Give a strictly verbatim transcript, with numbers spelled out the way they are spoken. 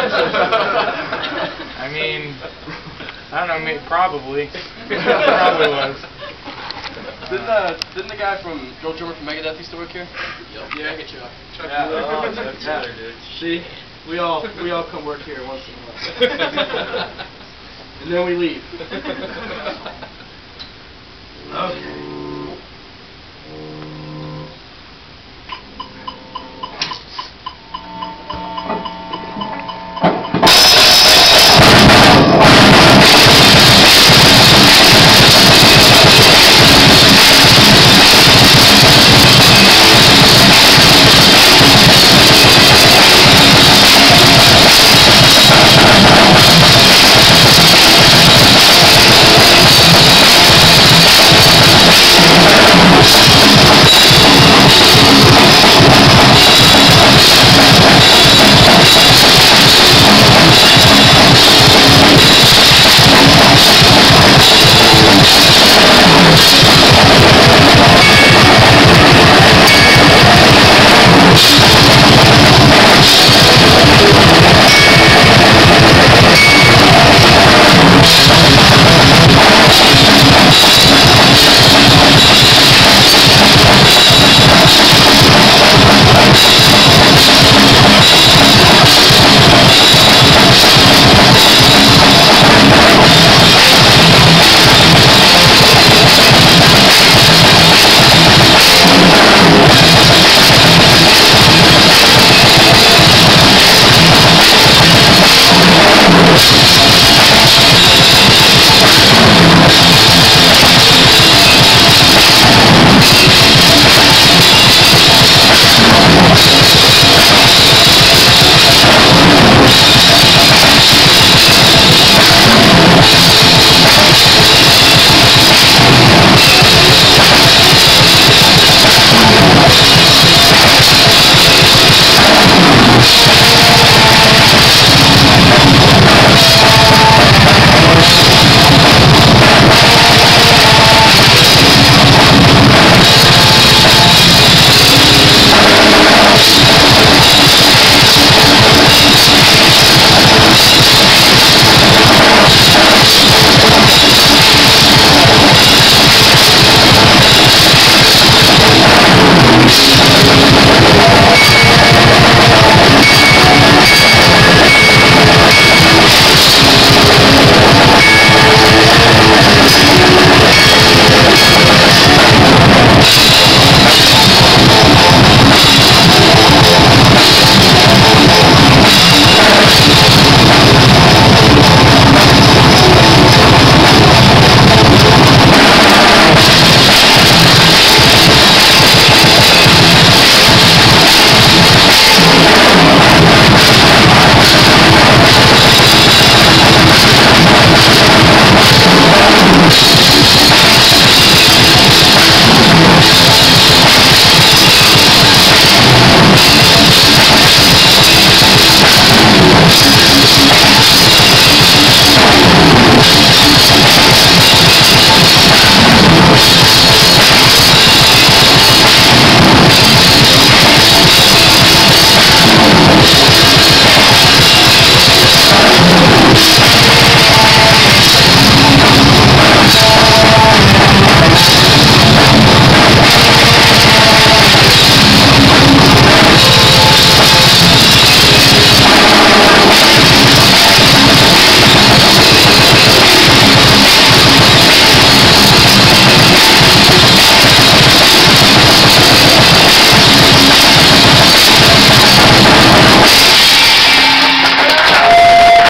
I mean, I don't know, maybe, probably. Probably was. Didn't, uh, didn't the guy from Joe Drummer from Megadeth used to work here? Yep. Yeah. Chuck. Chuck Yeah. Wheeler. Oh, Chuck yeah. Wheeler, dude. See, we all we all come work here once in a while, and then we leave. Okay.